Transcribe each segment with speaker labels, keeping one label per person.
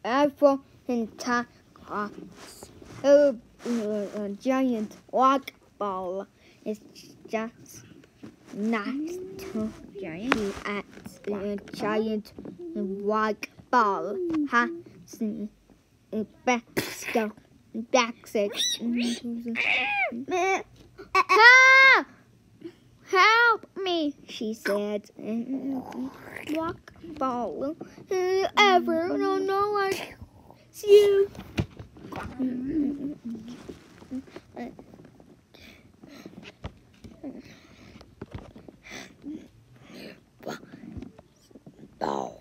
Speaker 1: apple and a giant rock ball is just next to you at a giant rock ball has a backstop. Help me, she said. Rock ball. Ever don't know what you. Ball.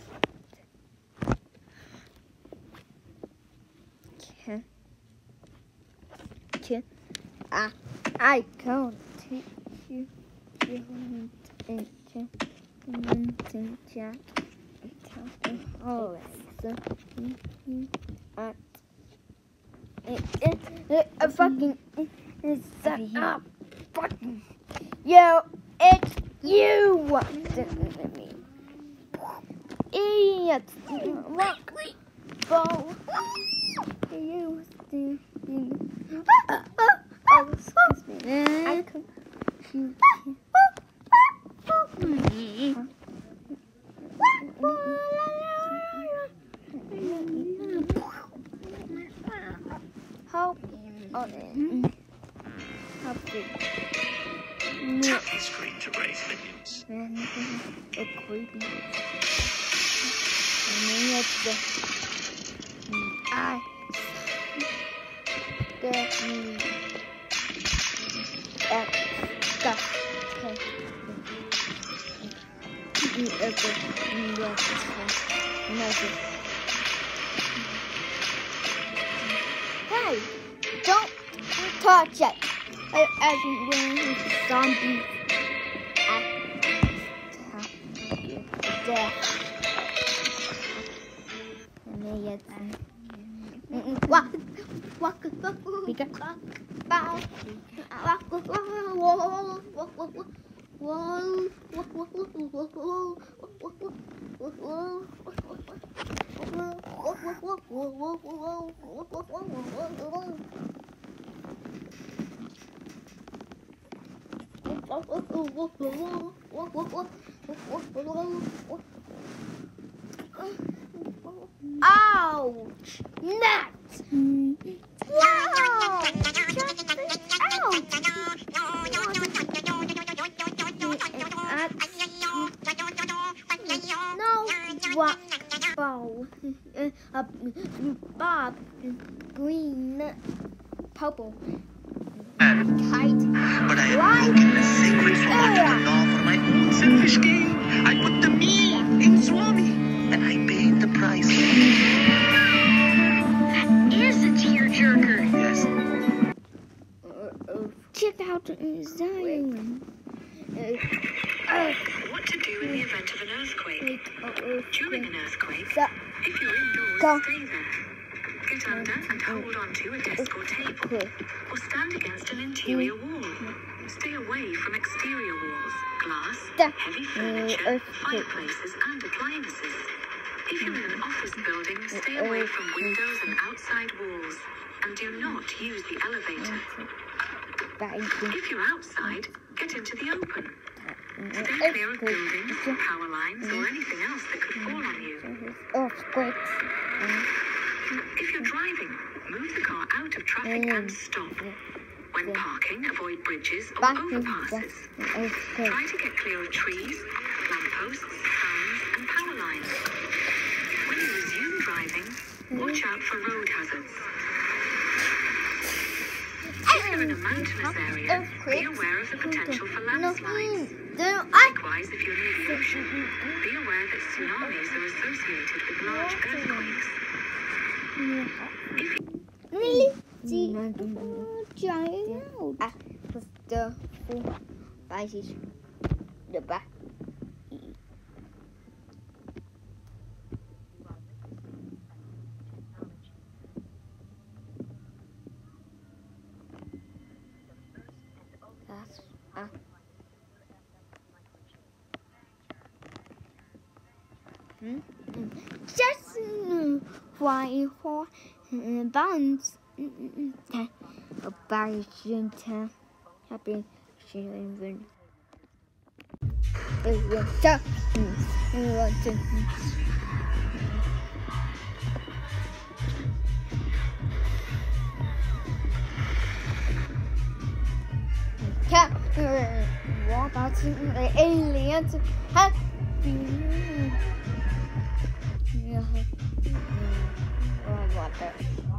Speaker 1: I can't take you. It's fucking yo, it's you. Idiot. Rock ball. You still. Oh, excuse me. I could shoot you. Help. Help me.
Speaker 2: Tap the screen to raise minions.
Speaker 1: It's creepy. And then it's the Hey, don't touch it. Everyone is a zombie. Ouch! Nuts! Wow! Check this out! No rock ball. Bob, green, purple, kite.
Speaker 2: But I have broken the sacred molecular law for my own selfish gain. I put the me in Swami, and I paid the price.
Speaker 3: That is a tearjerker.
Speaker 2: Yes.
Speaker 1: Check out Zion.
Speaker 3: What to do in the event of an earthquake? During an earthquake,
Speaker 1: So,
Speaker 3: if you're indoors,
Speaker 1: go.
Speaker 3: stay there. Get under and hold on to a desk or table, or stand against an interior wall. Stay away from exterior walls, glass, heavy furniture, fireplaces, and appliances. If you're in an office building, stay away from windows and outside walls, and do not use the elevator. If you're outside, get into the open. Stay clear of buildings, power lines, or anything else that could fall on you.
Speaker 1: Earthquakes.
Speaker 3: If you're driving, move the car out of traffic and stop. When parking, avoid bridges or overpasses. Try to get clear of trees, lampposts, signs, and power lines. When you resume driving, watch out for road hazards. If you're in a mountainous area, be aware of the potential for landslides. Likewise, if you're near the ocean, be aware that tsunamis are associated with large earthquakes.
Speaker 1: The back. Just white horse buns. A bag center. Happy children. What about the aliens? Happy.